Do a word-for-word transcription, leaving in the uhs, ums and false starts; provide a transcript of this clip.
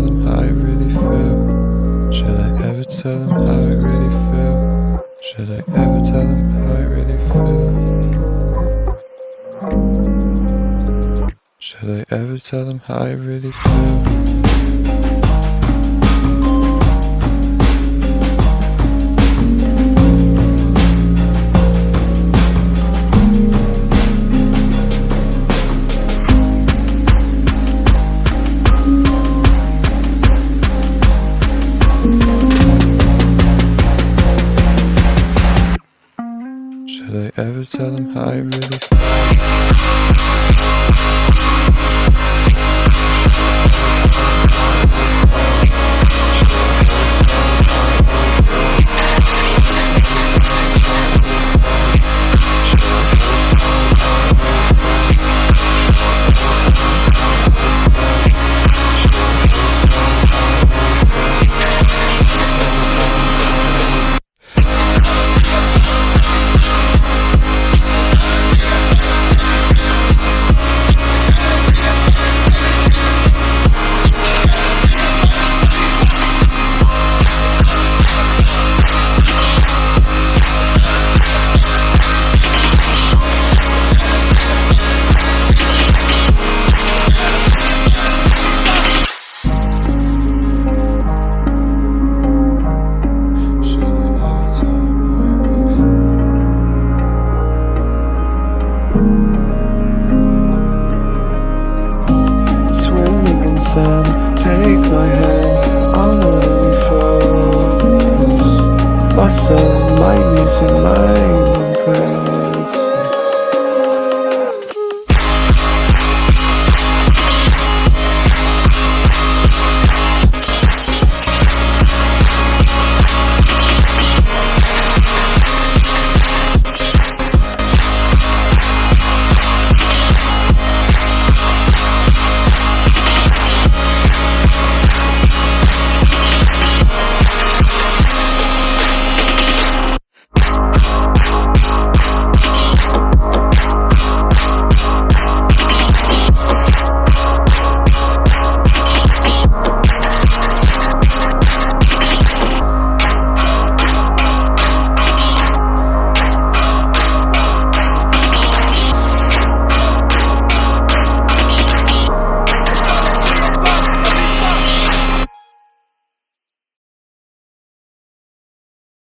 them how I really feel? Should I ever tell them how I really feel? Should I ever tell them how I really feel? Should I ever tell them how I really feel? Should I ever tell them how I really feel? Take my hand, I'll know that we focus. My soul, my music, my